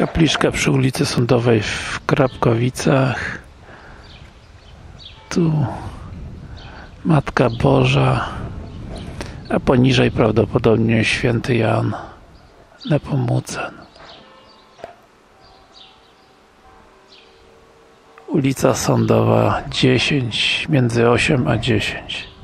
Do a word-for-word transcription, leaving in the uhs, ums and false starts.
Kapliczka przy ulicy Sądowej w Krapkowicach. Tu Matka Boża, a poniżej prawdopodobnie Święty Jan Nepomucen. Ulica Sądowa dziesięć, między osiem a dziesięć.